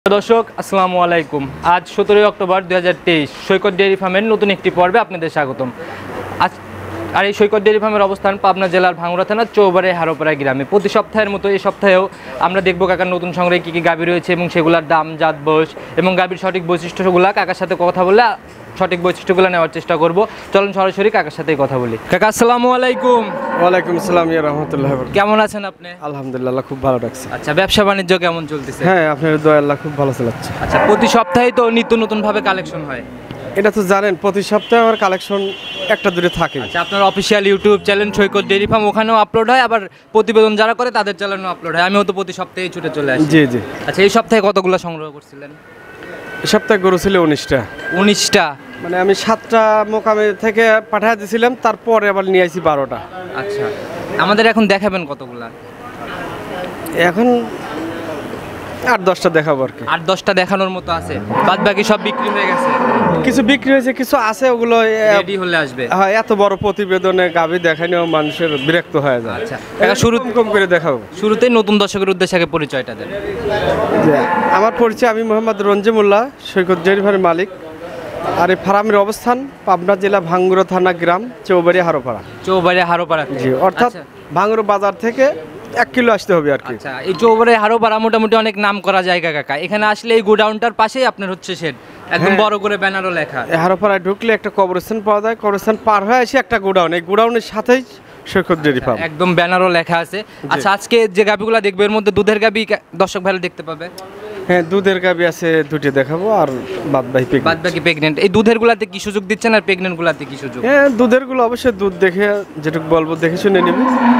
দর্শক আসসালামু আলাইকুম। আজ 17 অক্টোবর 2023 সৈকত ডেয়ারি ফার্মের নতুন একটি পর্বে আপনাদের স্বাগতম। আজ আর এই সৈকত ডেয়ারি ফার্মের অবস্থান পাবনা জেলার ভাঙ্গুড়া থানার চৌবাড়ি হারোপাড়া গ্রামে। প্রতি সপ্তাহের মতো এই সপ্তাহেও আমরা দেখব কাকার নতুন সংগ্রহে কী কী গাভী রয়েছে এবং সেগুলোর দাম, জাত, বয়স এবং গাভীর সঠিক বৈশিষ্ট্যগুলো কাকার সাথে কথা বলে সঠিক বৈশিষ্ট্যগুলো নেওয়ার চেষ্টা করব। চলুন সরাসরি কাকার সাথেই কথা বলি। কাকা আসসালামু আলাইকুম। ওয়ালাইকুম আসসালাম ইয়া রাহমাতুল্লাহ। কেমন আছেন আপনি? আলহামদুলিল্লাহ, খুব ভালো লাগছে। আচ্ছা, ব্যবসা বাণিজ্য কেমন চলতেছে? হ্যাঁ, আপনার দয়া আল্লাহ খুব ভালো চালাচ্ছে। আচ্ছা, প্রতি সপ্তাহে তো নিত্য নতুন ভাবে কালেকশন হয়, এটা তো জানেন, প্রতি সপ্তাহে আমার কালেকশন একটা দুটো থাকে। আচ্ছা, আপনার official YouTube channel Saikat dairy farm, ওখানেও আপলোড হয়, আবার প্রতিবেদন যারা করে তাদের চ্যানেলেও আপলোড হয়। আমিও তো প্রতি সপ্তাহে ছুটে চলে আসি। জি জি। আচ্ছা, এই সপ্তাহে কতগুলো সংগ্রহ করছিলেন? এই সপ্তাহে গরু ছিল 19টা। 19টা? মানে আমি 7টা মোকামে থেকে পাঠিয়ে দিয়েছিলাম, তারপরে আবার নিয়ে আসি 12টা। আচ্ছা, আমাদের এখন দেখাবেন কতগুলা? এখন 8-10টা দেখাবো আর কি। 8-10টা দেখানোর মতো আছে, বাদ বাকি সব বিক্রি হয়ে গেছে? কিছু বিক্রি হয়েছে, কিছু আছে, ওগুলো রেডি হলে আসবে। হ্যাঁ, এত বড় প্রতিবেদনে গাভী দেখানো মানুষের বিরক্ত হয়ে যায়। আচ্ছা, শুরু কম করে দেখাবো। শুরুতেই নতুন দর্শকের উদ্দেশ্যে আগে পরিচয়টা দেন। আমার পরিচয়, আমি মোহাম্মদ রঞ্জিমুল্লাহ, সৈকত ডেয়ারি ফার্মের মালিক। আর এই ফার্মের অবস্থান পাবনা জেলা ভাঙ্গুড়া থানা, গ্রাম চৌবাড়ি হারোপাড়া। চৌবাড়ি হারোপাড়া? জি, অর্থাৎ ভাঙ্গুড়া বাজার থেকে 1 কিলো আসতে হবে আর কি। আচ্ছা, এই চৌবাড়ি হারোপাড়া মোটামুটি অনেক নাম করা জায়গা কাকা। এখানে আসলে এই গোডাউনটার পাশেই আপনার হচ্ছে শেড, একদম বড় করে ব্যানারও লেখা। এই হারোপাড়ায় ঢুকলে একটা কবরস্থান পাওয়া যায়, কবরস্থান পার হয়ে এসে একটা গোডাউন, এই গোডাউনের সাথেই সৈকত ডেয়ারি ফার্ম, একদম ব্যানারও লেখা আছে। আচ্ছা, আজকে যে গাভীগুলো দেখবে এর মধ্যে দুধের গাভী দর্শক ভালো দেখতে পাবে? হ্যাঁ, দুধের গাভী আছে 2টি দেখাবো, আর বাদ বাকি প্রেগনেন্ট। এই দুধের গুলাতে কি সুযোগ দিচ্ছেন আর প্রেগনেন্ট গুলাতে কি সুযোগ? হ্যাঁ, দুধের গুলো অবশ্যই দুধ দেখে যেটুকু বলবো দেখে শুনে নিব,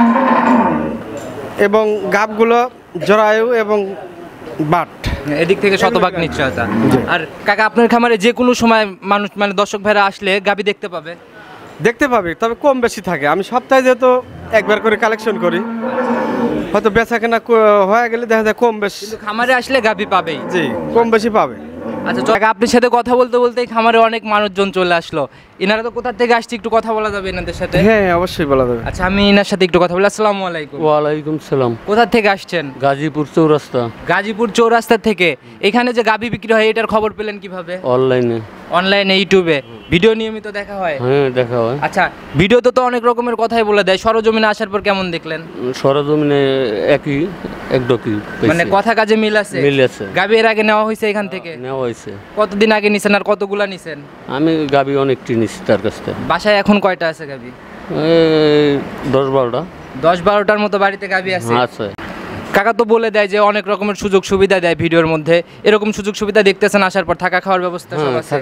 এবং গাভগুলো জরায়ু এবং বাট এদিক থেকে শতভাগ নিশ্চয়তা। আর কাকা, আপনার খামারে যে কোনো সময় মানুষ মানে দর্শক ভাইরা আসলে গাভী দেখতে পাবে? দেখতে পাবে, তবে কম বেশি থাকে। আমি সপ্তাহে যেহেতু একবার করে কালেকশন করি, হয়তো বেচা কেনা হয়ে গেলে দেখা যায় কম বেশি, খামারে আসলে গাভী পাবেই। জি, কম বেশি পাবে। আচ্ছা, কাকা, আপনার সাথে কথা বলতে বলতেই খামারে অনেক মানুষজন চলে আসলো। এনারা তো কোথা থেকে আসছে, একটু কথা বলা যাবে এনাদের সাথে? হ্যাঁ, অবশ্যই বলা যাবে। আচ্ছা, আমি এনার সাথে একটু কথা বলি। আসসালামু আলাইকুম। ওয়ালাইকুম সালাম। কোথা থেকে আসছেন? গাজীপুর চৌরাস্তা। গাজীপুর চৌরাস্তা থেকে। এখানে যে গাভী বিক্রি হয় এটার খবর পেলেন কিভাবে? অনলাইনে। অনলাইনে, ইউটিউবে ভিডিও নিয়মিত দেখা হয়? হ্যাঁ, দেখা হয়। আচ্ছা, ভিডিওতে তো অনেক রকমের কথাই বলে দেয়, সরজমিনে আসার পর কেমন দেখলেন? সরজমিনে একই একদকই, মানে কথা কাজে মিল আছে? মিল আছে। গাভী এর আগে নেওয়া হয়েছে এখান থেকে? নেওয়া হয়েছে। কতদিন আগে নিছেন আর কতগুলা নিছেন? আমি গাবি অনেকটি নিচ্ছি তার কাছ থেকে। বাসায় এখন কয়টা আছে গাভী? 10-12টা। 10-12টার মতো বাড়িতে গাভী আছে? আছে। কাকা তো বলে দেয় যে অনেক রকমের সুযোগ সুবিধা দেয় ভিডিওর মধ্যে, এরকম সুযোগ সুবিধা দেখতেছেন আসার পর? থাকা খাওয়ার ব্যবস্থা সব আছে?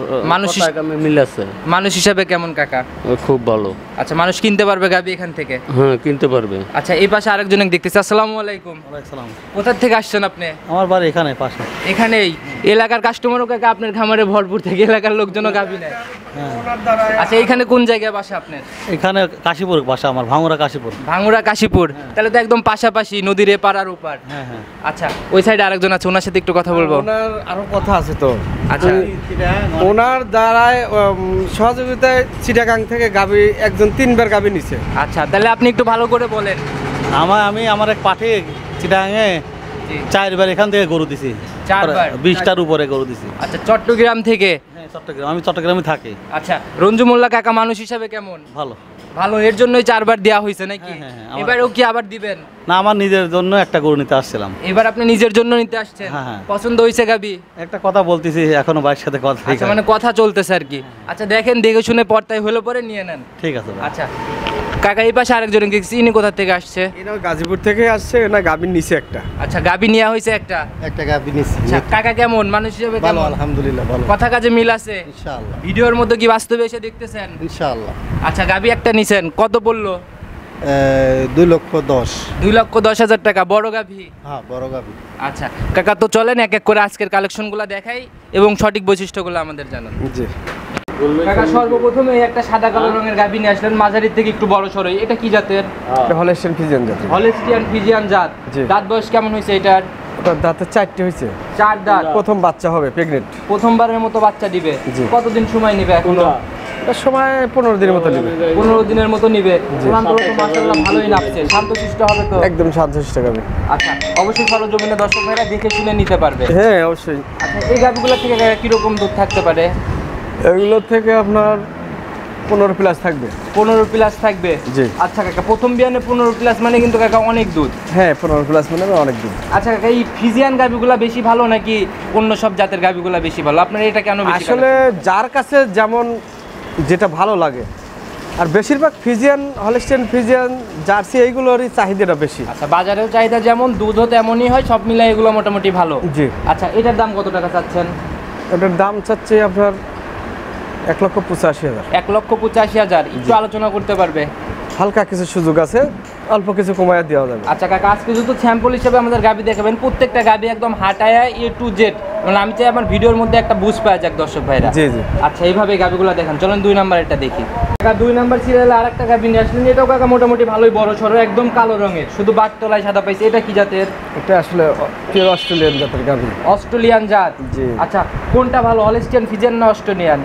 মিল আছে। মানুষ হিসাবে কেমন কাকা? খুব ভালো। আচ্ছা, মানুষ কিনতে পারবে গাভী এখান থেকে? হ্যাঁ, কিনতে পারবে। আচ্ছা, এই পাশে আরেকজন দেখতেছি। আসসালামু আলাইকুম। কোথা থেকে আসছেন আপনি? আমার বাড়ি এখানে পাশে। এখানেই এলাকার কাস্টমারও কাকা আপনার খামারে ভরপুর, থেকে এলাকার লোকজনও গাভী নেয়? আচ্ছা, এইখানে কোন জায়গায় বাসা আপনার? এখানে কাশীপুর বাসা আমার, ভাঙ্গুড়া কাশীপুর। ভাঙ্গুড়া কাশীপুর, তাহলে তো একদম পাশাপাশি, নদীর এপার আর ওপার। হ্যাঁ হ্যাঁ। আচ্ছা, ওই সাইডে আরেকজন আছে, ওনার সাথে একটু কথা বলবো। ওনার আরো কথা আছে তো। আচ্ছা, ওনার দ্বারায় সহযোগিতায় চিটাগাং থেকে গাভী একজন 3বার গাভী নিছে। আচ্ছা, তাহলে আপনি একটু ভালো করে বলেন। আমি আমার এক পাঠে চিটাগাঙে 4বার এখান থেকে গরু দিছি। 4বার? 20টার উপরে গরু দিছি। আচ্ছা, চট্টগ্রাম থেকে? হ্যাঁ, চট্টগ্রাম। আমি চট্টগ্রামে থাকি। আচ্ছা, রঞ্জু মোল্লা কাকা মানুষ হিসাবে কেমন? ভালো। ভালো, এর জন্যই 4বার দেওয়া হয়েছে নাকি? হ্যাঁ, হ্যাঁ, এবারেও কি আবার দিবেন? না, আমার নিজের জন্য একটা গরু নিতে আসছিলাম। এবার আপনি নিজের জন্য নিতে আসছেন? হ্যাঁ, হ্যাঁ। পছন্দ হয়েছে গাবি? একটা কথা বলতেছি, এখনো ভাইয়ের সাথে কথা। আচ্ছা, মানে কথা চলতেছে আর কি। আচ্ছা, দেখেন, দেখে শুনে পর্তায় হলে পরে নিয়ে নেন। ঠিক আছে ভাই। আচ্ছা কাকা, এই পাশে আরেকজন দেখছি, ইনি কোথা থেকে আসছে? এটা গাজীপুর থেকে আসছে, না গাভী নিছে একটা। আচ্ছা, গাবি নেওয়া হয়েছে একটা? একটা গাবি নিছি। আচ্ছা, কাকা কেমন মানুষ হিসেবে? ভালো, কেমন? আলহামদুলিল্লাহ ভালো। কথা কাজে মিল আছে ইনশাআল্লাহ। ভিডিওর মধ্যে কি বাস্তবে এসে দেখতেছেন? ইনশাআল্লাহ। আচ্ছা, গাবি একটা নিছেন, কত বললো? 2,10,000। 2,10,000 টাকা? বড় গাভি? হ্যাঁ, বড় গাবি। আচ্ছা কাকা, তো চলেন এক এক করে আজকের কালেকশনগুলো দেখাই এবং সঠিক বৈশিষ্ট্যগুলো আমাদের জানান। জি কাকা, সর্বপ্রথমে একটা সাদা কালো রঙের গাভী নিয়ে আসলেন, মাঝারির থেকে একটু বড় সরই। এটা কি জাতের? এটা হলস্টিয়ান ফ্রিজিয়ান জাত। হলস্টিয়ান ফ্রিজিয়ান জাত। জি। দাঁত বয়স কেমন হয়েছে এটার? ওটার দাঁতে 4টি হয়েছে। 4 দাঁত। প্রথম বাচ্চা হবে, প্রেগনেন্ট। প্রথমবারের মতো বাচ্চা দিবে? জি। কতদিন সময় নেবে এখনো? এটার সময় 15 দিনের মতো নেবে। 15 দিনের মতো নিবে। উলানতলা তো মাশাআল্লাহ ভালোই নাপছে, শান্তশিষ্ট হবে তো? একদম 700 টাকা গাবি। আচ্ছা, অবশ্যই সরজমিনে দর্শক ভাইরা দেখে শুনে নিতে পারবে। হ্যাঁ অবশ্যই। আচ্ছা, এই গাভিগুলো থেকে কিরকম দুধ থাকতে পারে? এগুলো থেকে আপনার 15 প্লাস থাকবে। 15 প্লাস থাকবে? জি। আচ্ছা কাকা, প্রথম বিয়ানে 15 প্লাস মানে কিন্তু কাকা অনেক দুধ। হ্যাঁ 15 প্লাস মানে অনেক দুধ। আচ্ছা কাকা, এই ফিজিয়ান গাভিগুলা বেশি ভালো নাকি অন্য সব জাতের গাভিগুলা বেশি ভালো? আপনার এটা কেন বেশি? আসলে যার কাছে যেমন যেটা ভালো লাগে, আর বেশিরভাগ ফিজিয়ান, হলস্টেইন ফিজিয়ান, জার্সি এইগুলোরই চাহিদাটা বেশি। আচ্ছা, বাজারেও চাহিদা যেমন, দুধও তেমনই হয়, সব মিলাই এগুলো মোটামুটি ভালো। জি। আচ্ছা, এটার দাম কত টাকা চাচ্ছেন? এটার দাম চাচ্ছে আপনার 1,85,000। 1,85,000। একটু আলোচনা করতে পারবে? হালকা কিছু সুযোগ আছে, অল্প কিছু কমায় দেওয়া যাবে। আচ্ছা কাকা, আজকে যেহেতু স্যাম্পল হিসেবে আমাদের গাবি দেখাবেন, প্রত্যেকটা গাবি একদম হাঁটায়া A to Z, মানে আমি চাই আমার ভিডিওর মধ্যে একটা বুঝ পাওয়া যাক দর্শক ভাইরা। জি জি। আচ্ছা, এইভাবে গাবিগুলো দেখান। চলেন 2 নাম্বার এটা দেখি। কাকা 2 নাম্বার সিরিয়ালে আরেকটা গাবি নিয়ে আসলেন, এটাও কাকা মোটামুটি ভালোই বড় সড়ো, একদম কালো রঙের, শুধু বাট তলায় সাদা পাইছে। এটা কি জাতের? এটা আসলে পিওর অস্ট্রেলিয়ান জাতের গাভি। অস্ট্রেলিয়ান জাত? জি। আচ্ছা, কোনটা ভালো, হলস্টিয়ান ফিজিয়ান না অস্ট্রেলিয়ান?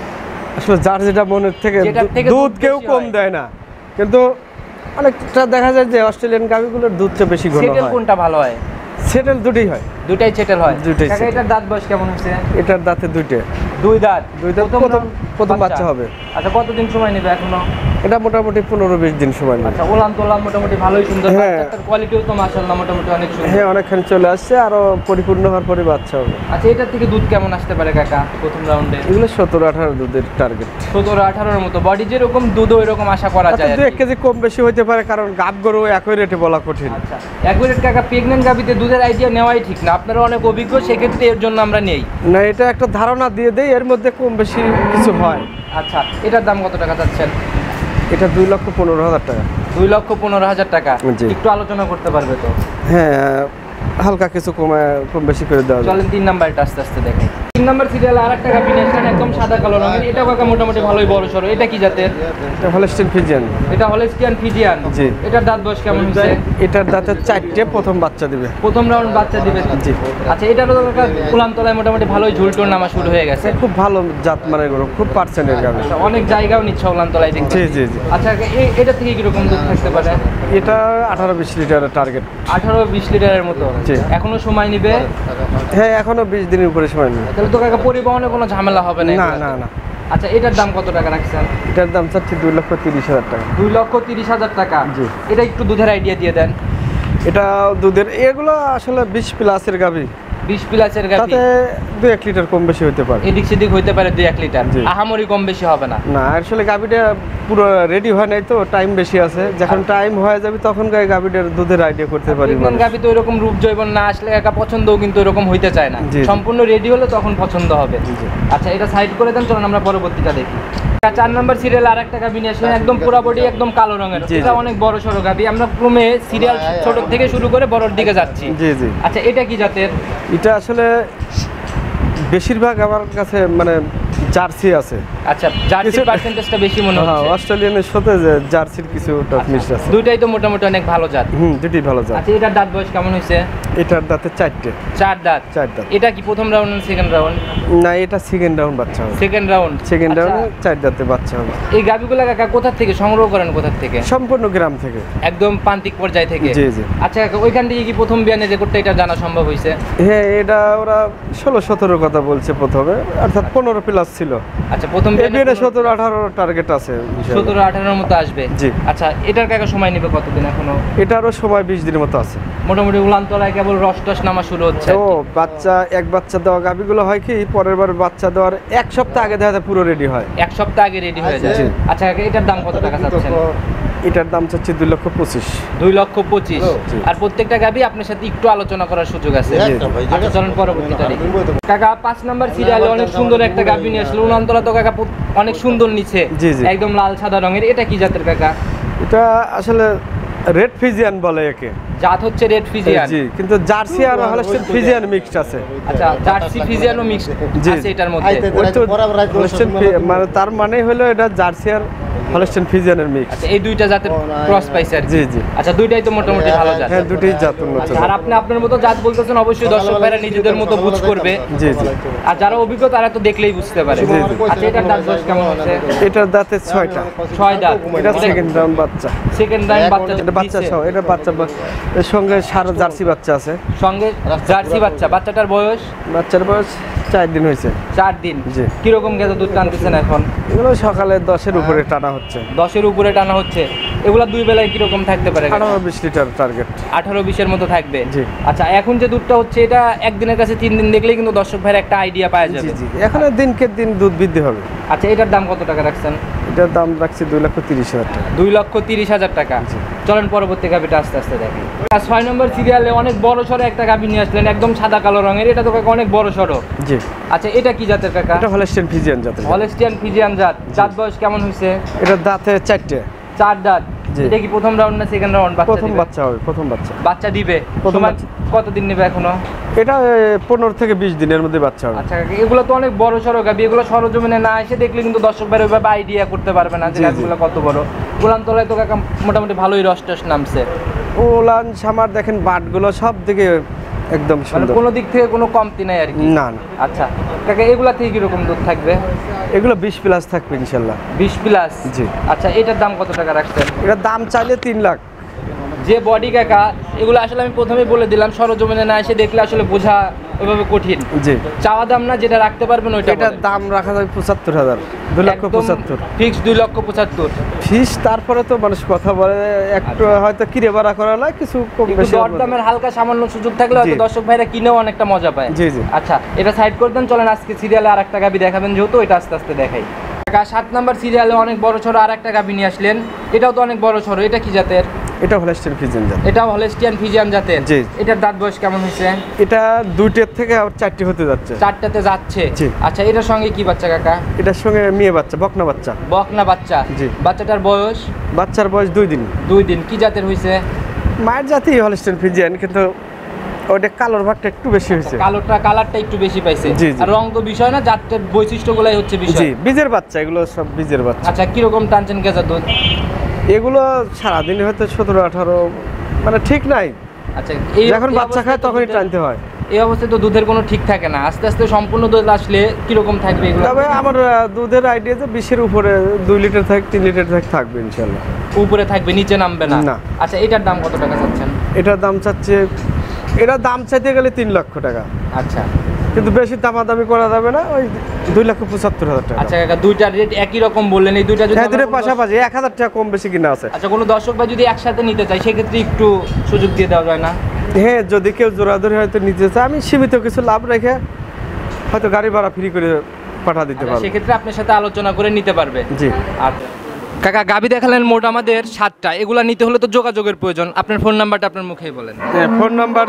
আসলে যার যেটা মনের থেকে, যেটার থেকে দুধ দুধ কেউ বেশি কম হয়। দেয় না, কিন্তু অনেকটা দেখা যায় যে অস্ট্রেলিয়ান গাভিগুলোর দুধটা বেশি ঘন সেটেল হয়। কোনটা ভালো হয়? সেটেল দুটোই হয়। দুটাই সেটেল হয়? দুটাই কাকা settle। এটার দাঁত বয়স কেমন হচ্ছে? এটার দাঁতে দুইটা। 2 দাঁত? দুই দাঁত, প্রথম বাচ্চা হবে। আচ্ছা, কতদিন সময় নেবে এখনো? এটা মোটামুটি 15-20 দিন সময় নেবে। আচ্ছা, ওলান তোলান মোটামুটি ভালোই সুন্দর, হ্যাঁ। বাচ্চাটার কোয়ালিটিও তো মাশাআল্লাহ মোটামুটি অনেক সুন্দর। হ্যাঁ অনেকখানি চলে আসছে, আরো পরিপূর্ণ হওয়ার পরে বাচ্চা হবে। আচ্ছা, এটার থেকে দুধ কেমন আসতে পারে কাকা প্রথম রাউন্ডে? এগুলো 17-18 দুধের টার্গেট। 17-18 মতো বডি, যেরকম দুধও এরকম আশা করা যায়। 2-1 কেজি কম বেশি হইতে পারে, কারণ গাব গরু একই রেটে বলা কঠিন। আচ্ছা, অ্যাকুরেট কাকা, প্রেগন্যান্ট গাবিতে দুধের আইডিয়া নেওয়াই ঠিক না, আপনারা অনেক অভিজ্ঞ, সেক্ষেত্রে এর জন্য আমরা নেই। না, এটা একটা ধারণা দিয়ে দেই, এর মধ্যে কম বেশি কিছু হয়। আচ্ছা, এটার দাম কত টাকা চাচ্ছেন? এটা 2,15,000 টাকা। 2,15,000 টাকা। জি। একটু আলোচনা করতে পারবে তো? হ্যাঁ হালকা কিছু কম বেশি করে দেওয়া যাবে। চলেন 3 নাম্বারটা আস্তে আস্তে দেখেন। 3 নাম্বার সিরিয়ালে আরেকটা গাবি নিয়ে আসলেন, একদম সাদা কালো রঙের, এটা কাকা মোটামুটি ভালোই বড় সড়ো। এটা কি জাতের? এটা হলস্টেইন ফিজিয়ান। এটা হলস্টিয়ান ফিজিয়ান? জি। এটার দাঁত বয়স কেমন হচ্ছে? এটার দাঁতে 4টে, প্রথম বাচ্চা দিবে। প্রথম রাউন্ড বাচ্চা দিবে? জি। আচ্ছা, এটারও কাকা উলান তলায় মোটামুটি ভালোই ঝুলটোর নামা শুরু হয়ে গেছে। খুব ভালো জাত মানের গরু, খুব পার্সেন্টের গাভি। আচ্ছা, অনেক জায়গাও নিচ্ছে উলান তলায় দেখতে। জি জি জি। আচ্ছা, এটা থেকে কিরকম দুধ থাকতে পারে? এটা 18-20 লিটারের টার্গেট। 18-20 লিটারের মতো? জি। এখনো সময় নিবে? হ্যাঁ এখনো 20 দিনের উপরে সময় নেই। তাহলে তো কাকা পরিবহনে কোনো ঝামেলা হবে না? না না না। আচ্ছা, এটার দাম কত টাকা রাখছেন? এটার দাম চাচ্ছি 2,30,000 টাকা। 2,30,000 টাকা? জি। এটা একটু দুধের আইডিয়া দিয়ে দেন। এটা দুধের, এগুলো আসলে 20 প্লাসের গাভি, 20 প্লাসের গাভি, তাতে 2-1 লিটার কম বেশি হতে পারে। এদিক সেদিক হইতে পারে 2-1 লিটার, জি। আহামরি কম বেশি হবে না। না আসলে গাভিটা পুরো রেডি হয় নাই তো, টাইম বেশি আছে, যখন টাইম হয়ে যাবে তখন গাভিটার দুধের আইডিয়া করতে পারি। প্রেগন্যান্ট গাভি তো এরকম রূপ জৈবন না আসলে একা পছন্দও কিন্তু এরকম হইতে চায় না, জি, জি। সম্পূর্ণ রেডি হলে তখন পছন্দ হবে। জি। আচ্ছা, এটা সাইড করে দেন, চলুন আমরা পরবর্তীটা দেখি। 4 নাম্বার সিরিয়াল আরেকটা গাভি নিয়ে আসলেন, একদম পুরা বডি একদম কালো রঙের, জি, এটা জি। অনেক বড় সড়ো গাভি, আমরা ক্রমে সিরিয়াল ছোট থেকে শুরু করে বড়র দিকে যাচ্ছি। জি জি। আচ্ছা, এটা কি জাতের? এটা আসলে বেশিরভাগ আমার কাছে মানে জার্সি আছে। আচ্ছা, জার্সির কিছু- পার্সেন্টেজটা বেশি মনে হ্যাঁ হচ্ছে। অস্ট্রেলিয়ানের সাথে যে জার্সির কিছু মিক্স আছে। দুইটাই তো মোটামুটি অনেক ভালো জাত। দুটি ভালো জাত। আচ্ছা, এটার দাঁত বয়স কেমন হয়েছে? এটার দাঁতে 4টে। 4 দাঁত? 4 দাঁত। এটা কি প্রথম রাউন্ড না সেকেন্ড রাউন্ড? না এটা সেকেন্ড রাউন্ড বাচ্চা হবে। Second round. সেকেন্ড রাউন্ডে 4 দাঁতে বাচ্চা হবে। এই গাভিগুলো কাকা কোথা থেকে সংগ্রহ করেন, কোথা থেকে? সম্পূর্ণ গ্রাম থেকে। একদম প্রান্তিক পর্যায় থেকে? জি জি। আচ্ছা কাকা, ওইখান থেকে কি প্রথম বিয়ানে যে করতে এটা জানা সম্ভব হয়েছে? হ্যাঁ এটা ওরা 16-17 কথা বলছে প্রথমে, অর্থাৎ 15 প্লাস ছিল। আচ্ছা, প্রথম এবিএনে 17-18 টার্গেট আছে। 17-18 মতো আসবে? জি। আচ্ছা, এটার কাকা সময় নেবে কতদিন এখনো? এটারও সময় 20 দিনের মতো আছে। মোটামুটি উলান তলায় কেবল রস টস নামা শুরু হচ্ছে। ও বাচ্চা, এক বাচ্চা দেওয়া গাভিগুলো হয় কি পরের বার বাচ্চা দেওয়ার 1 সপ্তাহ আগে দেখা যায় পুরো রেডি হয়। 1 সপ্তাহ আগে রেডি হয়ে যায়? জি। আচ্ছা কাকা, এটার দাম কত টাকা চাচ্ছেন? এটার দাম চাচ্ছি 2,25,000। 2,25,000। জি। আর প্রত্যেকটা গাভি আপনার সাথে একটু আলোচনা করার সুযোগ আছে। জি। আচ্ছা, চলুন পরবর্তীটা দেখি। কাকা 5 নাম্বার সিরিয়ালে অনেক সুন্দর একটা গাভি নিয়ে আসলো, উলানতলা তো কাকা অনেক সুন্দর নিচে, জি, জি। একদম লাল সাদা রঙের, এটা কি জাতের কাকা? এটা আসলে রেড ফিজিয়ান বলে একে। জাত হচ্ছে রেড ফিজিয়ান। জি, কিন্তু জার্সি আর হলস্টিয়ান ফিজিয়ান মিক্সড আছে। আচ্ছা, জার্সি ফিজিয়ানও মিক্স জি। আছে এটার মধ্যে। ওই তো হলস্টিয়ান মানে তার মানে হলো এটা জার্সি আর হলস্টিয়ান ফিজিয়ানের মিক্স। আচ্ছা, এই দুইটা জাতের ক্রস পাইছে আর কি। জি জি। আচ্ছা, দুইটাই তো মোটামুটি ভালো জাত। হ্যাঁ, দুটোই জাত উন্নত। আচ্ছা, আর আপনি আপনার মতো জাত বলতেছেন, অবশ্যই দর্শক ভাইরা নিজেদের মতো বুঝ করবে। জি জি। আর যারা অভিজ্ঞ তারা তো দেখলেই বুঝতে পারে। জি, জি। আচ্ছা, এটার দাঁত বয়স কেমন হচ্ছে? এটার দাঁতে 6টা। 6 দাঁত। এটা সেকেন্ড রাউন্ড বাচ্চা। সেকেন্ড টাইম বাচ্চা এটা বাচ্চা দিছে। সহ, এটা বাচ্চা এর সঙ্গে সারা জার্সি বাচ্চা আছে। সঙ্গে জার্সি বাচ্চা। বাচ্চাটার বয়স বাচ্চার বয়স 4 দিন হয়েছে। 4 দিন। জি। কিরকম গেছে দুধ টানতেছেন এখন? এগুলো সকালে 10-এর উপরে টানা হচ্ছে। 10-এর উপরে টানা হচ্ছে। এগুলা দুই বেলায় কিরকম থাকতে পারে? 18-20 লিটার টার্গেট। 18-20-এর মতো থাকবে। জি। আচ্ছা, এখন যে দুধটা হচ্ছে এটা একদিনের কাছে 3 দিন দেখলেই কিন্তু দর্শক ভাইয়ের একটা আইডিয়া পাওয়া জি যাবে। জি। এখন দিনকে দিন দুধ বৃদ্ধি হবে। আচ্ছা, এটার দাম কত টাকা রাখছেন? এটার দাম রাখছি 2,30,000 টাকা। 2,30,000 টাকা। চলেন পরবর্তী গাভিটা আস্তে আস্তে দেখি। 6 নম্বর সিরিয়ালে অনেক বড় সড়ো একটা গাভি নিয়ে আসলেন, একদম সাদা কালো রঙের। এটা তো কাকা অনেক বড় সড়ো। জি। আচ্ছা, এটা কি জাতের কাকা? এটা হলস্টিয়ান ফিজিয়ান জাতের। হলস্টিয়ান ফিজিয়ান জাত। জাত বয়স কেমন হয়েছে? এটার দাঁতে 4টে। 4 দাঁত। জি। এটা কি প্রথম রাউন্ড না সেকেন্ড রাউন্ড? প্রথম বাচ্চা হবে, প্রথম বাচ্চা। বাচ্চা দিবে। প্রথম সময় বাচ্চা। কতদিন নেবে এখনো? এটা 15 থেকে 20 দিনের মধ্যে বাচ্চা হবে। আচ্ছা কাকা, এগুলো তো অনেক বড় সড়ো গাভি। এগুলো সরজমিনে না এসে দেখলে কিন্তু দর্শক ভাই ওইভাবে আইডিয়া করতে পারবে না যে জি, জি। গাছগুলো কত বড়। গোলাম তলায় তো কাকা মোটামুটি ভালোই রস টস নামছে। ওলান সামার দেখেন, বাটগুলো সব দিকে একদম মানে সুন্দর। কোনো দিক থেকে কোনো কমতি নাই আর কি। না না, আচ্ছা কাকা, এগুলা থেকে কিরকম দুধ থাকবে? এগুলো 20 প্লাস থাকবে ইনশাল্লাহ। 20 প্লাস। জি। আচ্ছা, এটার দাম কত টাকা রাখছেন? এটার দাম চাইলে 3 লাখ। যে বডি কাকা, এগুলো আসলে আমি প্রথমেই বলে দিলাম, সরজমিনে না এসে দেখলে আসলে বোঝা ওইভাবে কঠিন। জি। চাওয়া দাম না, যেটা রাখতে পারবেন ওইটা এটার দাম রাখা যাবে 75,000। 2,75,000 ফিক্স। 2,75,000। ফিস। তারপরে তো মানুষ কথা বলে, একটু হয়তো কিরে বাড়া করা লাগে, কিছু কম একটু বেশি হবে। দরদামের হালকা সামান্য সুযোগ থাকলে হয়তো জি। দর্শক ভাইরা কিনেও অনেকটা মজা পায়। জি জি। আচ্ছা, এটা সাইড করে দেন। চলেন আজকে সিরিয়ালে আর একটা গাবি দেখাবেন, যেহেতু এটা আস্তে আস্তে দেখাই। কাকা, 7 নাম্বার সিরিয়ালে অনেক বড় সড়ো আর একটা গাবি নিয়ে আসলেন। এটাও তো অনেক বড় সড়ো। এটা কি জাতের? এটা হলস্টিয়ান ফিজিয়ান জাত। এটাও হলস্টিয়ান ফিজিয়ান জাতের। জি। এটার দাঁত বয়স কেমন হয়েছে? এটা 2টের থেকে আবার 4টে হতে যাচ্ছে। 4টাতে যাচ্ছে। জি। আচ্ছা, এটার সঙ্গে কি বাচ্চা কাকা? এটার সঙ্গে মেয়ে বাচ্চা, বকনা বাচ্চা। বকনা বাচ্চা। জি। বাচ্চাটার বয়স? বাচ্চার বয়স 2 দিন। 2 দিন। কি জাতের হয়েছে? মায়ের জাতি হলস্টিয়ান ফিজিয়ান, কিন্তু ওটা কালোর ভাগটা একটু বেশি হয়েছে। কালারটা একটু বেশি পাইছে। জি, জি। আর রং তো বিষয় না, জাতের বৈশিষ্ট্যগুলাই হচ্ছে জি, বিষয়। বীজের বাচ্চা, এগুলো সব বীজের বাচ্চা। আচ্ছা, কিরকম টানছেন কেজার দুধ? এগুলো সারাদিন হয়তো 17-18, মানে ঠিক নাই। আচ্ছা, যখন বাচ্চা খায় তখনই টানতে হয়। এই অবস্থায় তো দুধের কোনো ঠিক থাকে না। আস্তে আস্তে সম্পূর্ণ দুধ আসলে কিরকম থাকবে এগুলো? তবে আমার দুধের আইডিয়া যে 20-এর উপরে 2 লিটার থাক, 3 লিটার থাকবে ইনশাল্লাহ। উপরে থাকবে, নিচে নামবে না। না। আচ্ছা, এটার দাম কত টাকা চাচ্ছেন? এটার দাম চাচ্ছে, এটার দাম চাইতে গেলে 3 লক্ষ টাকা, আচ্ছা। কিন্তু বেশি দামাদামি করা যাবে না, ওই 2,75,000 টাকা। আচ্ছা কাকা, দুইটার রেট একই রকম বললেন। এই দুইটা যদি হ্যাঁ, দুটোর আমরা কোনো পাশাপাশি 1,000 টাকা কম বেশি কিনা আছে। আচ্ছা, কোনো দর্শক ভাই যদি একসাথে নিতে চায় সেক্ষেত্রে একটু সুযোগ দিয়ে দেওয়া যায় না? হ্যাঁ, যদি কেউ জোরাধরে হয়তো নিতে চায়, আমি সীমিত কিছু লাভ রেখে হয়তো গাড়ি ভাড়া ফ্রি করে পাঠা দিতে আচ্ছা, পারবো। সেক্ষেত্রে আপনার সাথে আলোচনা করে নিতে পারবে। জি। আর কাকা, গাবি দেখালেন মোট আমাদের 7টা। এগুলা নিতে হলে তো যোগাযোগের প্রয়োজন। আপনার ফোন নাম্বারটা আপনার মুখেই বলেন। Phone number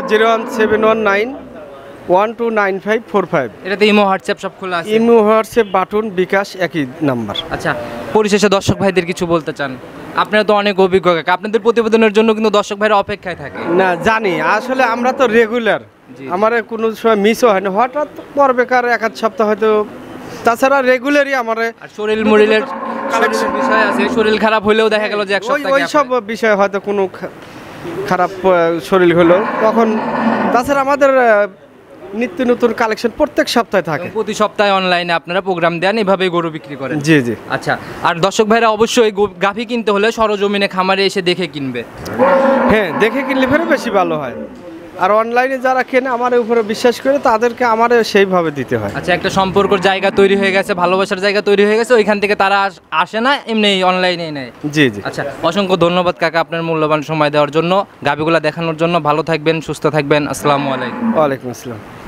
01719129545। এটাতে ইমো হোয়াটসঅ্যাপ সব খোলা আছে? ইমো, হোয়াটসঅ্যাপ, বাটন, বিকাশ একই নাম্বার। আচ্ছা, পরিশেষে দর্শক ভাইদের কিছু বলতে চান? আপনারা তো অনেক অভিজ্ঞ কাকা, আপনাদের প্রতিবেদনের জন্য কিন্তু দর্শক ভাইরা অপেক্ষায় থাকে। না, জানি আসলে আমরা তো রেগুলার, জি। আমার কোনো সময় মিসও হয় না, হঠাৎ পর বেকার 1-2 সপ্তাহ হয়তো। তাছাড়া রেগুলারই আমার আর শরীর মরিলের বিষয় আছে, শরীর খারাপ হলেও দেখা গেল যে এক সপ্তাহ ওই সব বিষয়ে হয়তো কোনো খারাপ শরীর হলো তখন। তাছাড়া আমাদের নিত্য নতুন কালেকশন প্রত্যেক সপ্তাহে থাকে। প্রতি সপ্তাহে অনলাইনে আপনারা প্রোগ্রাম দেন, এভাবে গরু বিক্রি করেন? জি জি। আচ্ছা, আর দর্শক ভাইরা অবশ্যই গাভী কিনতে হলে সরজমিনে খামারে এসে দেখে কিনবে। হ্যাঁ, দেখে কিনলে ফের বেশি ভালো হয়। আর অনলাইনে যারা কেনে আমার উপরে বিশ্বাস করে, তাদেরকে আমার সেইভাবে দিতে হয়। আচ্ছা, একটা সম্পর্কের জায়গা তৈরি হয়ে গেছে, ভালোবাসার জায়গা তৈরি হয়ে গেছে, ওইখান থেকে তারা আসে না, এমনি অনলাইনে নেয়। জি জি। আচ্ছা, অসংখ্য ধন্যবাদ কাকা আপনার মূল্যবান সময় দেওয়ার জন্য, গাভীগুলা দেখানোর জন্য। ভালো থাকবেন, সুস্থ থাকবেন। আসসালামু আলাইকুম। ওয়ালাইকুম আসসালাম।